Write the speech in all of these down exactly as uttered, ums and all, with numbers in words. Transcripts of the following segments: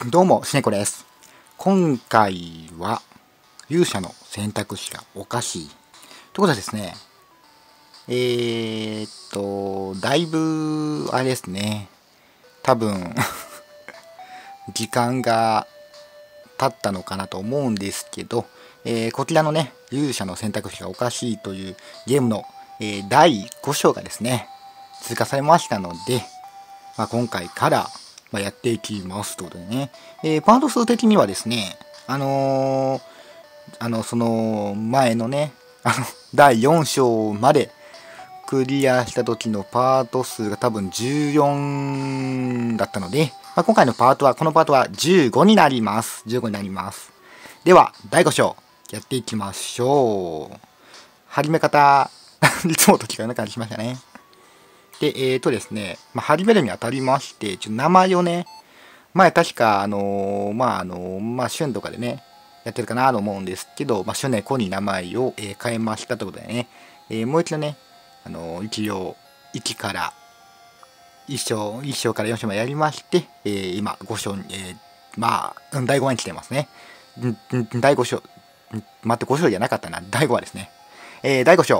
どうも、しねこです。今回は、勇者の選択肢がおかしい。ということはですね、えーっと、だいぶ、あれですね、多分、時間が経ったのかなと思うんですけど、えーこちらのね、勇者の選択肢がおかしいというゲームの、えーだいご章がですね、追加されましたので、まあ、今回から、まあ、やっていきますということでね、えーパート数的にはですね、あのーあの、その前のね、あの、だいよん章までクリアした時のパート数が多分じゅうよんだったので、まあ、今回のパートは、このパートはじゅうごになります。じゅうごになります。では、だいご章、やっていきましょう。始め方、いつもと違うような感じしましたね。で、えーとですね、まあ、始めるにあたりまして、ちょっと名前をね、前確か、あのーまあ、あのーまあ、旬とかでね、やってるかなと思うんですけど、まあ、初年子に名前を、えー変えましたということでね、えーもう一度ね、あのー一応、いちからいっ章、いっ章からよん章までやりまして、えー今、ご章に、えーまあ、うんだいご話に来てますね。んんだいご章、ん待って、ご章じゃなかったな。だいご話ですね。えー、だいご章。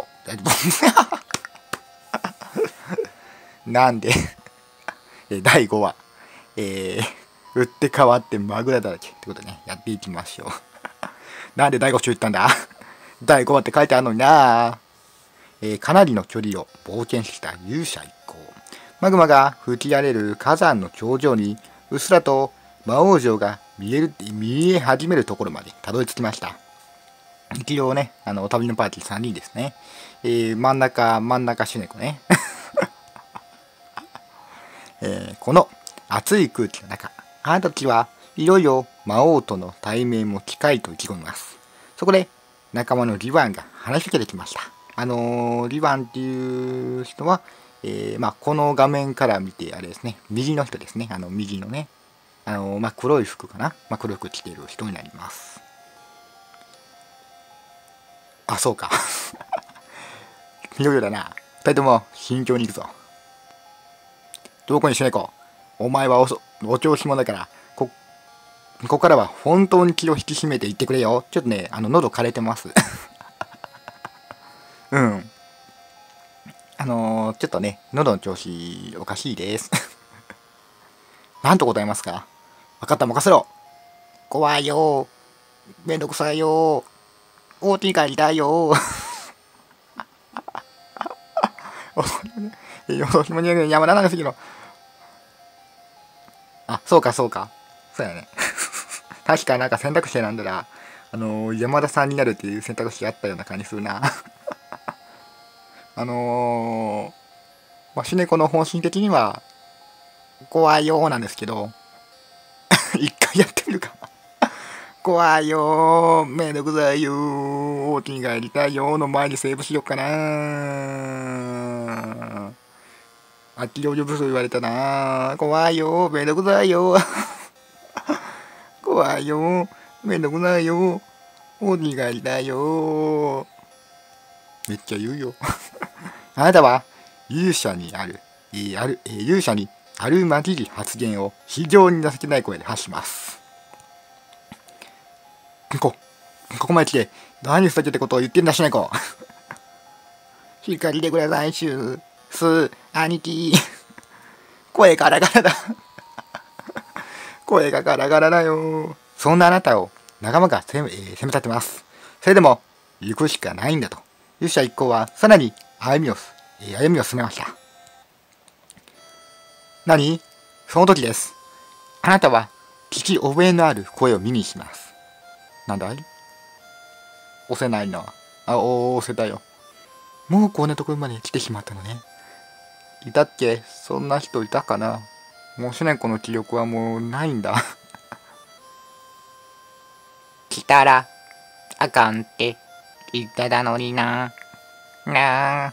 なんでだいご話。えー、打って変わってマグラだらけってことでね、やっていきましょう。なんでだいご章言ったんだだいご話って書いてあるのにな、えー、かなりの距離を冒険してきた勇者一行。マグマが吹き荒れる火山の頂上に、うっすらと魔王城が見える、見え始めるところまでたどり着きました。一応ね、あの、旅のパーティーさんにんですね。えー、真ん中、真ん中シュネコね。えー、この熱い空気の中、あの時はいよいよ魔王との対面も近いと意気込みます。そこで仲間のリワンが話しかけてきました。あのー、リワンっていう人は、えーまあ、この画面から見てあれですね、右の人ですね、あの右のね、あのーまあ、黒い服かな、まあ、黒い服着ている人になります。あ、そうか。いよいよだな。二人とも慎重に行くぞ。どこにしないか。お前はおそお調子者だから、こ、ここからは本当に気を引き締めていってくれよ。ちょっとね、あの、喉枯れてます。うん。あのー、ちょっとね、喉の調子おかしいです。なんと答えますか。分かった、任せろ。怖いよ。めんどくさいよ。大手帰りだよ。よそひもに山田なんすけど。あ、そうか、そうか。そうやね。確かなんか選択肢なんだら、あのー、山田さんになるっていう選択肢があったような感じするな。あのー、まあ、シュネコの本心的には、怖いよーなんですけど、一回やってみるか。怖いよー、めんどくさいよー、大きに帰りたいよーの前にセーブしよっかなー。あっちりお呼ぶと言われたなー。怖いよー、めんどくさいよー。怖いよー、めんどくさいよー、大きに帰りたいよー。めっちゃ言うよ。あなたは勇者にある、えー、ある、えー、勇者にあるまじり発言を非常に情けない声で発します。こ、ここまで来て何ふざけたことを言ってんだしないか。しっかりでください、シュー、スー、兄貴。声ガラガラだ。声がガラガラだよ。そんなあなたを仲間が攻め、えー、攻め立てます。それでも行くしかないんだと。勇者一行はさらに歩みを、えー、歩みを進めました。何？その時です。あなたは聞き覚えのある声を耳にします。なんだい？押せないな。あ、おー、押せたよ。もうこんなところまで来てしまったのね。いたっけ？そんな人いたかな？もうしないこの記憶はもうないんだ。来たらあかんって言っただのにな。なあ。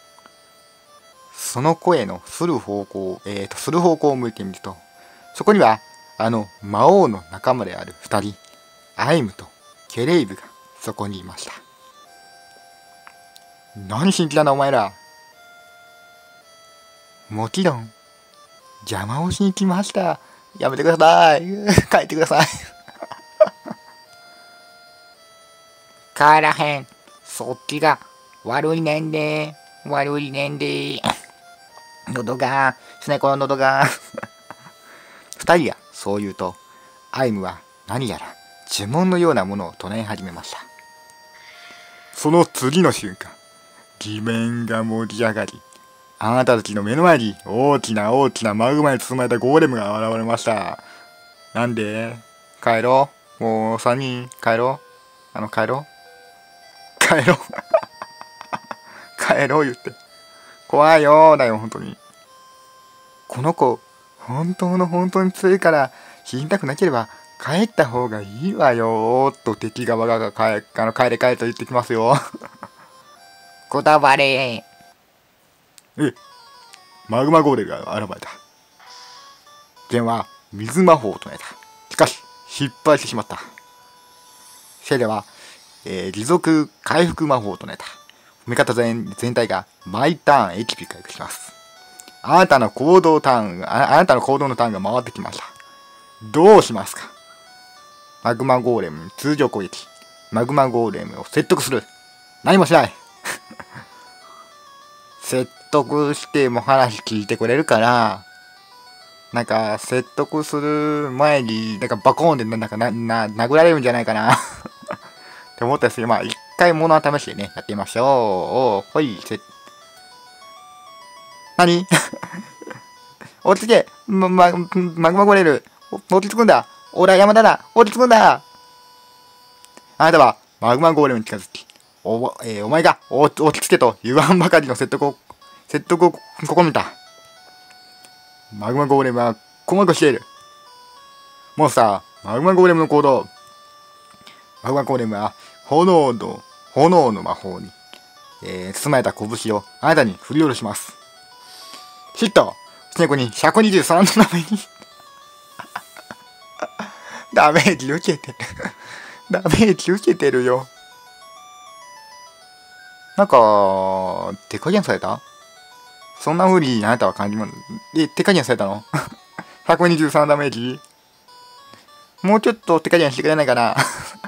その声のする方向、えーと、する方向を向いてみると、そこには、あの魔王の仲間である二人、アイムとケレイブがそこにいました。何しに来たんだお前ら。もちろん、邪魔をしに来ました。 やめてください。帰ってください。帰らへん。そっちが悪いねんで。悪いねんで。喉が、スネコの喉が。二人がそう言うと、アイムは何やら呪文のようなものを唱え始めました。その次の瞬間、地面が盛り上がり、あなたたちの目の前に大きな大きなマグマに包まれたゴーレムが現れました。なんで帰ろう。もう三人帰ろう。あの帰ろう。帰ろう。帰ろう言って。怖いよーだよ、本当に。この子、本当の本当に強いから、死にたくなければ帰った方がいいわよーと敵側が帰あの帰れ帰れと言ってきますよ。こだわれー。え、マグマゴーレムが現れた。ジェンは水魔法を唱えた。しかし、失敗してしまった。シェレは、えー、持続回復魔法を唱えた。味方全全体が毎ターン エイチピー 回復します。あなたの行動ターンあ、あなたの行動のターンが回ってきました。どうしますか？マグマゴーレム通常攻撃。マグマゴーレムを説得する。何もしない。説得しても話聞いてくれるから、なんか説得する前に、なんかバコーンでなんかな、な、殴られるんじゃないかな。って思ったんですけど、まあ一回物は試してね、やってみましょう。おー、ほい、せ、何落ち着けま、ま、マグマゴレル落ち着くんだ俺は山田だ落ち着くんだあなたはマグマゴーレムに近づき、お、えー、お前が落ち着けと言わんばかりの説得を、説得を試みた。マグマゴーレムは困惑している。モンスター、マグマゴーレムの行動。マグマゴーレムは炎の、炎の魔法に、えー、包まれた拳をあなたに振り下ろします。ヒットスネコにひゃくにじゅうさんのダメージ。ダメージ受けてる。ダメージ受けてるよ。なんか、手加減された？そんな風にあなたは感じもん。え、手加減されたの？ ひゃくにじゅうさん ダメージ？もうちょっと手加減してくれないかな。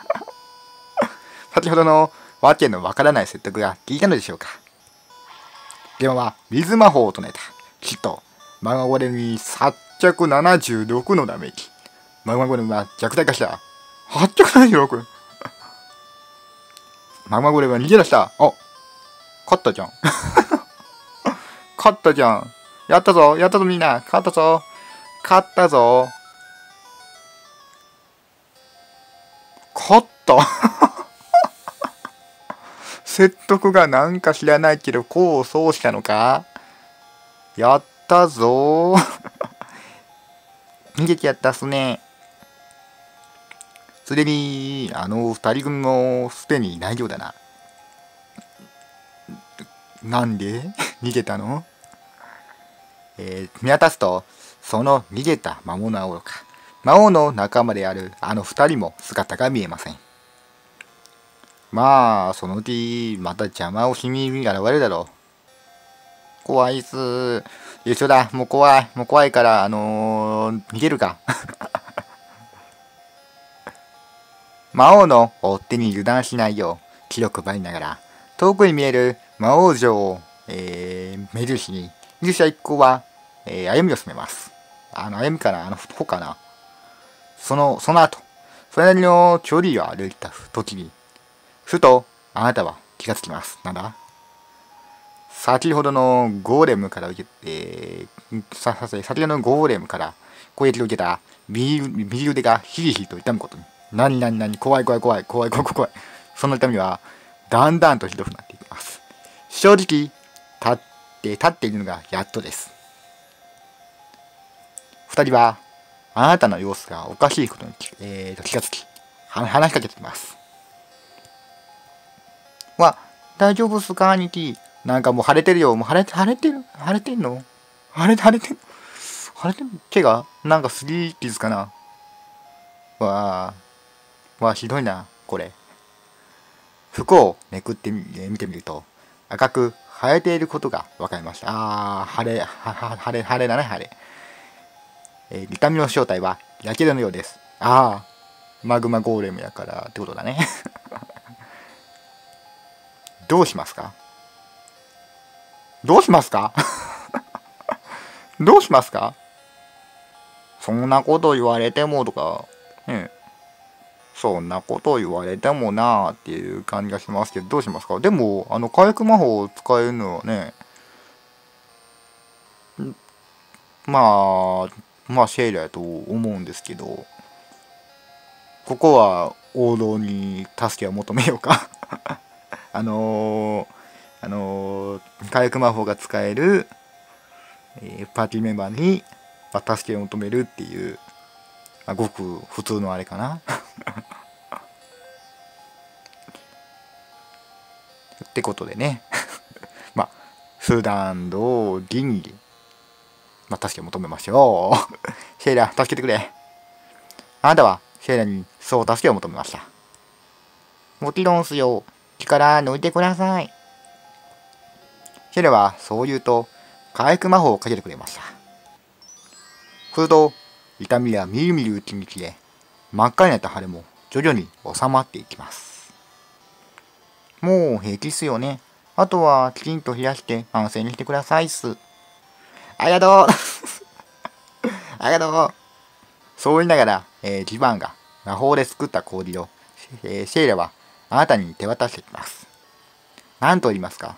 先ほどのわけのわからない説得が効いたのでしょうか。ゲームは水魔法を唱えた。きっと、マグマゴレムにはっぴゃくななじゅうろくのダメージ。マグマゴレムは弱体化した。はっぴゃくななじゅうろく? マグマゴレムは逃げ出した。あ、勝ったじゃん。勝ったじゃん。やったぞ、やったぞみんな。勝ったぞ。勝ったぞ。勝った。説得がなんか知らないけど、こうそうしたのか？やったぞー。逃げてやったっすね。すでに、あの二人組もすでにいないようだな。なんで逃げたの？えー、見渡すと、その逃げた魔物はおろか、魔王の仲間であるあの二人も姿が見えません。まあ、そのうち、また邪魔をしに現れるだろう。怖いっす。一緒だ。もう怖い。もう怖いから、あのー、逃げるか。魔王の追っ手に油断しないよう、気を配りながら、遠くに見える魔王城を、えー、目印に、勇者一行は、えー、歩みを進めます。あの、歩みかなあの、ほかなその、その後、それなりの距離を歩いた時に、ふと、あなたは気がつきます。なんだ先ほどのゴーレムから受け、えー、さ、さ、先ほどのゴーレムから攻撃を受けた右、右腕がヒリヒリと痛むことに。なになになに怖い怖い怖い怖い怖い怖い。その痛みは、だんだんとひどくなっていきます。正直、立って、立っているのがやっとです。二人は、あなたの様子がおかしいことに、えー、と気がつき、話しかけてきます。わ、大丈夫っすか兄貴。なんかもう腫れてるよ。もう腫れて、腫れてる腫れてんの腫れて、腫れてんの腫れてんの毛がなんかすり傷かなわあ。わあ、ひどいな、これ。服をめくってみ、えー見てみると、赤く生えていることが分かりました。あー、腫れ、は、は、腫れ、腫れだね、腫れ。 えー、見た目の正体はやけどのようです。ああ、マグマゴーレムやからってことだね。どうしますか？どうしますか？どうしますか？そんなこと言われてもとか、ね、そんなこと言われてもなーっていう感じがしますけど、どうしますか？でも、あの、回復魔法を使えるのはね、まあ、まあ、シェイラやと思うんですけど、ここは王道に助けを求めようか。あのー、あのー、回復魔法が使える、えー、パーティーメンバーに、まあ、助けを求めるっていう、まあ、ごく普通のあれかな。ってことでね。まあ、スダンド銀に、まあ、助けを求めましょう。シェイラ、助けてくれ。あなたはシェイラにそう助けを求めました。もちろんすよ。力抜いてください。シェイラはそう言うと、回復魔法をかけてくれました。すると、痛みはみるみるうちに消え、真っ赤になった腫れも徐々に収まっていきます。もう平気っすよね。あとはきちんと冷やして安静にしてくださいっす。ありがとうありがとう。そう言いながら、えー、ジバンが魔法で作った氷を、えー、シェイラはあなたに手渡してきます。何と言いますか？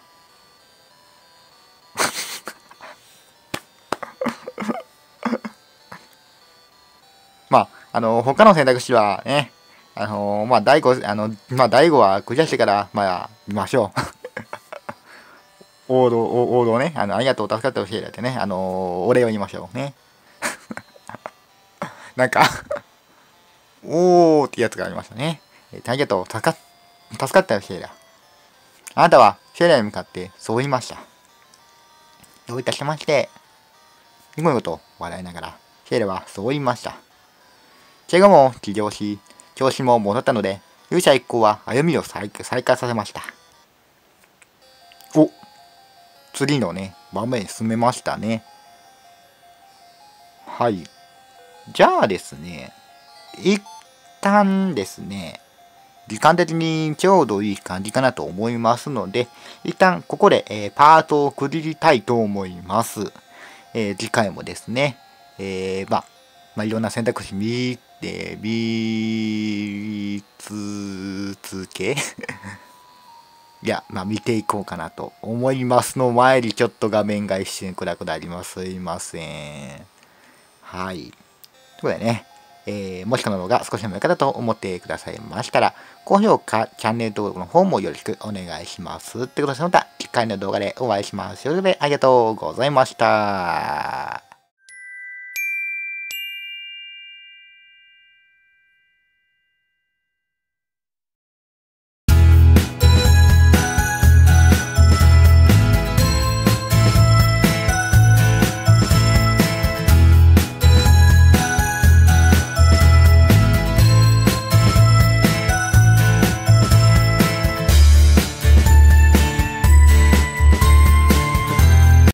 まあ、あの、他の選択肢はね、あのー、まあ、大悟、あの、まあ、大悟はクリアしてから、まあ、見ましょう。王道、王道ね、あの、ありがとう、助かってほしいだってね、あのー、お礼を言いましょうね。なんかおーってやつがありましたね。えー、ありがとう、助か、助かったよ、シェイラ。あなたは、シェイラに向かってそう言いました。どういたしまして。ニコニコと笑いながら、シェイラはそう言いました。怪我も治療し、調子も戻ったので、勇者一行は歩みを再再開させました。お、次のね、場面に進めましたね。はい。じゃあですね、一旦ですね、時間的にちょうどいい感じかなと思いますので、一旦ここで、えー、パートを区切りたいと思います。えー、次回もですね、えー、まあ、まあ、いろんな選択肢見て、見続けいや、まあ見ていこうかなと思いますの前にちょっと画面が一瞬暗くなります。すいません。はい。ということでね、えー、もしこの動画少しでも良かったと思ってくださいましたら、高評価、チャンネル登録の方もよろしくお願いします。ということで、その他、次回の動画でお会いしましょう。ということで、ありがとうございました。